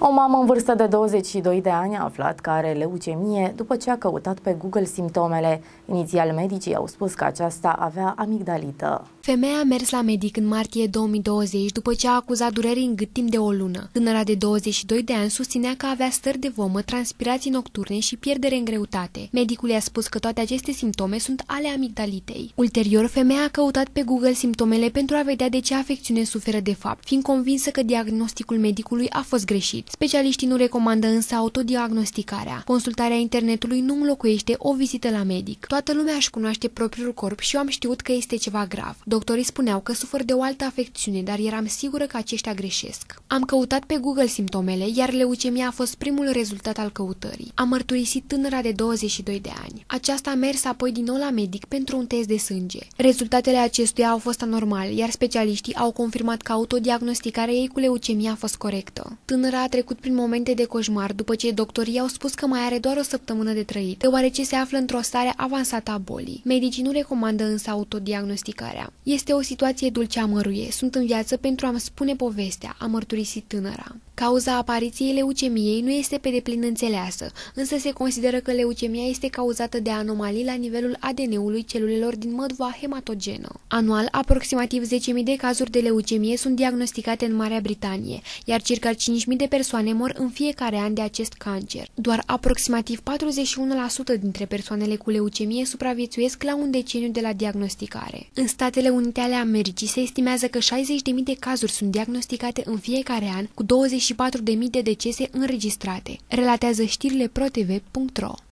O mamă în vârstă de 22 de ani a aflat că are leucemie după ce a căutat pe Google simptomele. Inițial, medicii au spus că aceasta avea amigdalită. Femeia a mers la medic în martie 2020 după ce a acuzat dureri în gât timp de o lună. Tânăra de 22 de ani susținea că avea stări de vomă, transpirații nocturne și pierdere în greutate. Medicul i-a spus că toate aceste simptome sunt ale amigdalitei. Ulterior, femeia a căutat pe Google simptomele pentru a vedea de ce afecțiune suferă de fapt, fiind convinsă că diagnosticul medicului a fost greșit. Specialiștii nu recomandă însă autodiagnosticarea. Consultarea internetului nu înlocuiește o vizită la medic. Toată lumea își cunoaște propriul corp și eu am știut că este ceva grav. Doctorii spuneau că sufăr de o altă afecțiune, dar eram sigură că aceștia greșesc. Am căutat pe Google simptomele, iar leucemia a fost primul rezultat al căutării. A mărturisit tânăra de 22 de ani. Aceasta a mers apoi din nou la medic pentru un test de sânge. Rezultatele acestuia au fost anormale, iar specialiștii au confirmat că autodiagnosticarea ei cu leucemia a fost corectă. Tânăra a trecut prin momente de coșmar după ce doctorii au spus că mai are doar o săptămână de trăit, deoarece se află într-o stare avansată a bolii. Medicii nu recomandă însă autodiagnosticarea. Este o situație dulce amăruie. Sunt în viață pentru a-mi spune povestea, a mărturisit tânăra. Cauza apariției leucemiei nu este pe deplin înțeleasă, însă se consideră că leucemia este cauzată de anomalii la nivelul ADN-ului celulelor din mădva hematogenă. Anual, aproximativ 10.000 de cazuri de leucemie sunt diagnosticate în Marea Britanie, iar circa 5.000 de persoane mor în fiecare an de acest cancer. Doar aproximativ 41% dintre persoanele cu leucemie supraviețuiesc la un deceniu de la diagnosticare. În Statele Unite ale Americii se estimează că 60.000 de cazuri sunt diagnosticate în fiecare an, cu 24.000 de decese înregistrate, relatează știrile protv.ro.